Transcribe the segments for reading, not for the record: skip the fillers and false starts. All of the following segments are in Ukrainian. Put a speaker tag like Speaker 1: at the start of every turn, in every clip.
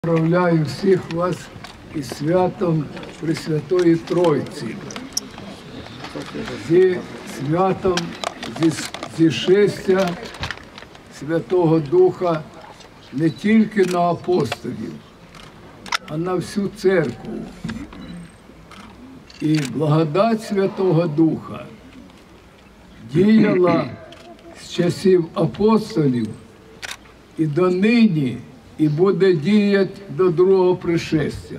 Speaker 1: Поздравляю всіх вас із святом Пресвятої Тройці, зі святом зішестя Святого Духа не тільки на апостолів, а на всю церкву. І благодать Святого Духа діяла з часів апостолів і донині, і буде діяти до другого пришестя.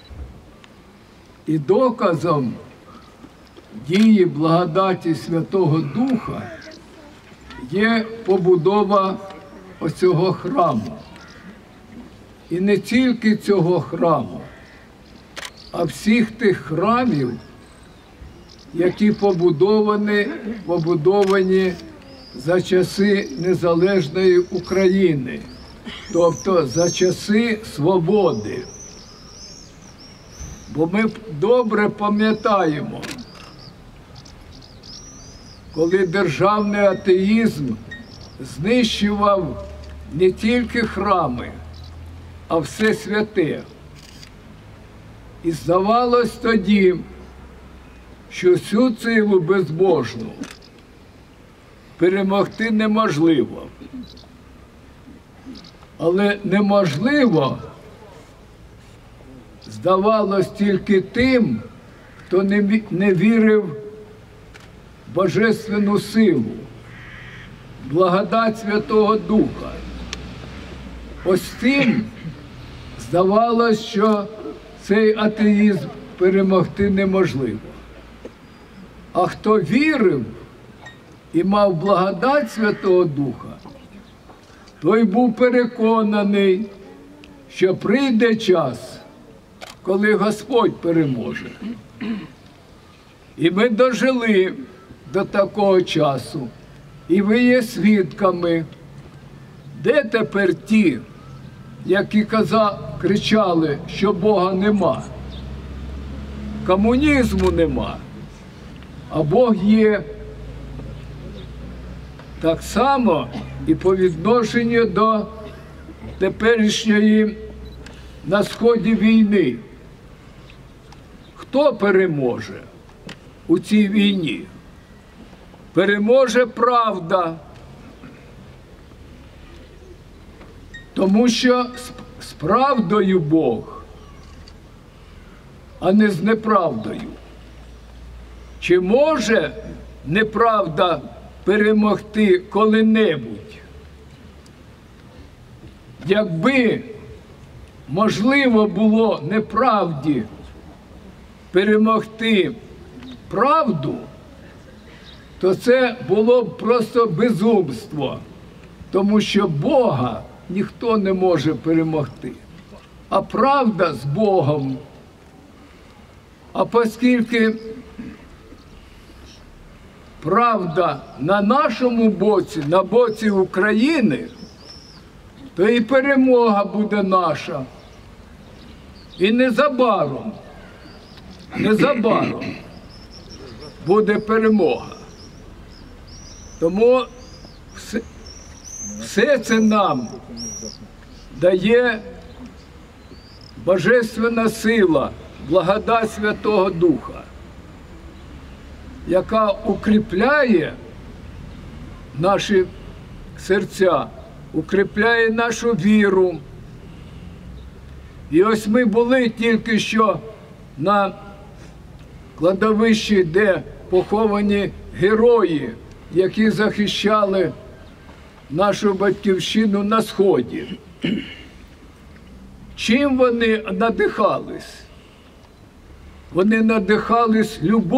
Speaker 1: І доказом дії благодаті Святого Духа є побудова оцього храму. І не тільки цього храму, а всіх тих храмів, які побудовані за часи незалежної України, тобто за часи свободи. Бо ми добре пам'ятаємо, коли державний атеїзм знищував не тільки храми, а все святе. І здавалось тоді, що цю силу безбожну перемогти неможливо. Але неможливо, здавалось, тільки тим, хто не вірив в божественну силу, благодать Святого Духа. Ось тим здавалось, що цей атеїзм перемогти неможливо. А хто вірив і мав благодать Святого Духа, той був переконаний, що прийде час, коли Господь переможе. І ми дожили до такого часу. І ви є свідками. Де тепер ті, які кричали, що Бога нема? Комунізму нема, а Бог є. Так само і по відношенню до теперішньої на сході війни. Хто переможе у цій війні? Переможе правда. Тому що з правдою Бог, а не з неправдою. Чи може неправда перемогти коли-небудь? Якби можливо було неправді перемогти правду, то це було б просто безумство, тому що Бога ніхто не може перемогти, а правда з Богом. А оскільки правда на нашому боці, на боці України, то і перемога буде наша. І незабаром буде перемога. Тому все це нам дає божественна сила, благодать Святого Духа, яка укріпляє наші серця, укріпляє нашу віру. І ось ми були тільки що на кладовищі, де поховані герої, які захищали нашу батьківщину на Сході. Чим вони надихались? Вони надихались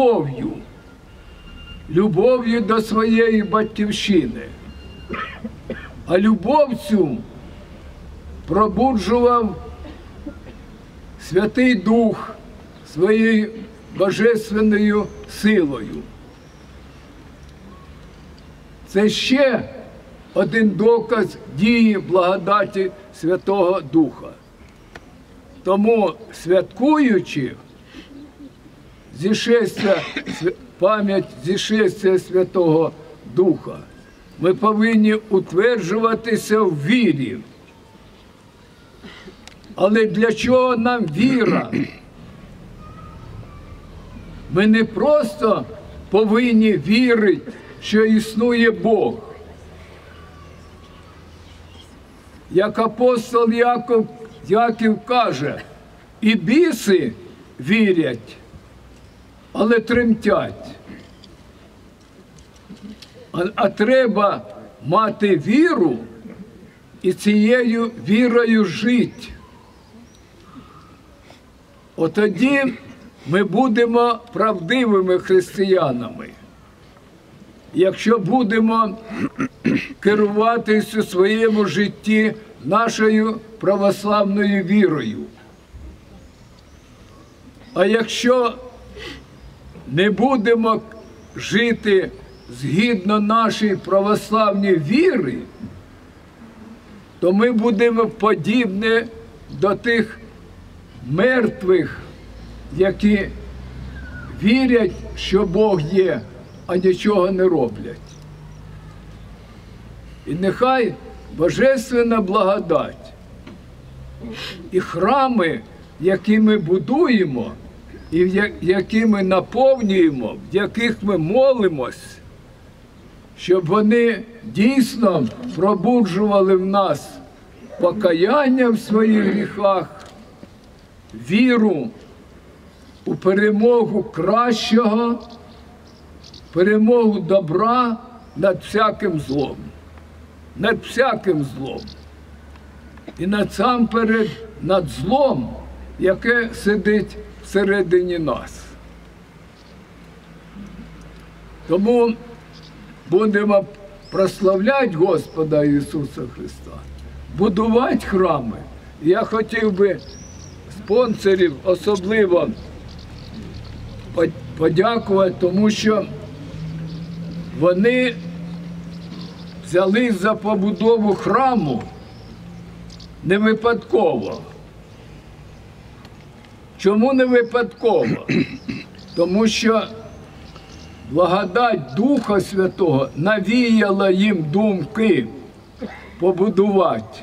Speaker 1: любов'ю до своєї батьківщини. А любов цю пробуджував Святий Дух своєю божественною силою. Це ще один доказ дії благодаті Святого Духа. Тому, святкуючи пам'ять зішестя Святого Духа, ми повинні утверджуватися в вірі. Але для чого нам віра? Ми не просто повинні вірити, що існує Бог. Як апостол Яків каже, і біси вірять, але тремтять. А треба мати віру і цією вірою жити. Отоді ми будемо правдивими християнами. Якщо будемо керуватися у своєму житті нашою православною вірою. А якщо не будемо жити згідно нашої православної віри, то ми будемо подібні до тих мертвих, які вірять, що Бог є, а нічого не роблять. І нехай божественна благодать і храми, які ми будуємо, і які ми наповнюємо, в яких ми молимось, щоб вони дійсно пробуджували в нас покаяння в своїх гріхах, віру у перемогу кращого, перемогу добра над всяким злом. Над всяким злом. І насамперед над злом, яке сидить всередині нас. Тому будемо прославляти Господа Ісуса Христа, будувати храми. Я хотів би спонсорів особливо подякувати, тому що вони взялись за побудову храму не випадково. Чому не випадково? Тому що благодать Духа Святого навіяла їм думки побудувати.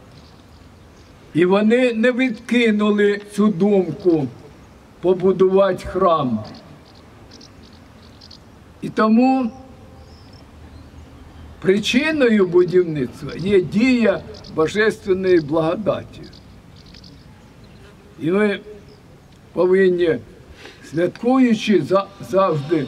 Speaker 1: І вони не відкинули цю думку побудувати храм. І тому причиною будівництва є дія божественної благодаті. І ми повинні, святкуючи завжди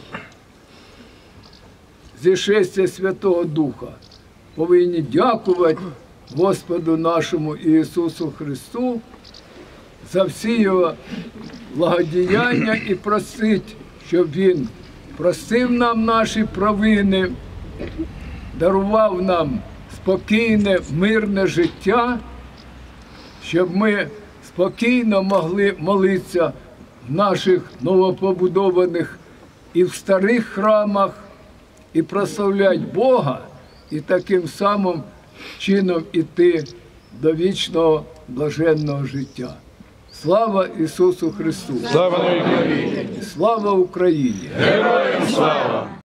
Speaker 1: зішестя Святого Духа, повинні дякувати Господу нашому Ісусу Христу за всі Його благодіяння і просити, щоб Він простив нам наші провини, дарував нам спокійне, мирне життя, щоб ми спокійно могли молитися в наших новопобудованих і в старих храмах, і прославляти Бога, і таким самим чином іти до вічного блаженного життя. Слава Ісусу Христу!
Speaker 2: Слава Україні!
Speaker 1: Слава Україні!
Speaker 2: Героям слава!